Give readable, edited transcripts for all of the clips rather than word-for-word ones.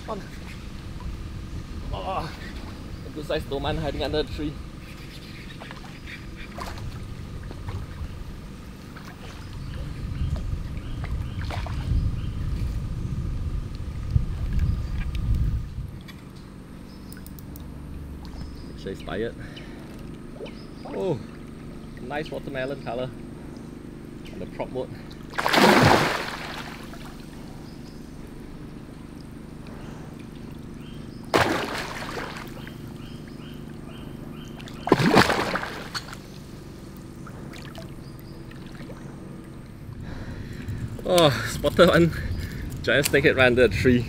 on. Oh, a good sized doe man hiding under the tree. Make sure he's tired. Oh, nice watermelon color on the prop mode. Oh, spotted one giant snakehead right under a tree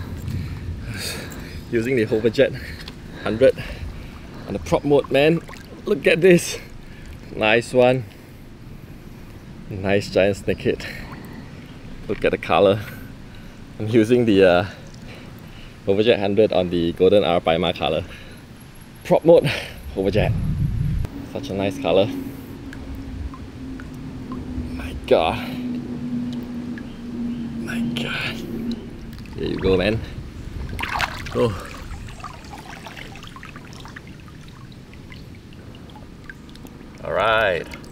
using the Hoverjet 100 on the prop mode, man. Look at this. Nice one. Nice giant snakehead. Look at the color. I'm using the Hoverjet 100 on the golden Arapaima color. Prop mode Hoverjet. Such a nice color. My god. My god. Here you go, man. Oh. Alright.